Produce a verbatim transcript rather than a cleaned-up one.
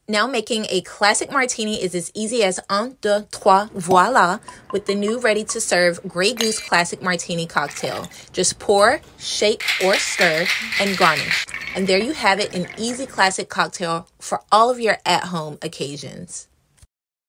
Now making a classic martini is as easy as un, deux, trois, voila, with the new ready-to-serve Grey Goose Classic Martini cocktail. Just pour, shake, or stir, and garnish. And there you have it, an easy classic cocktail for all of your at-home occasions.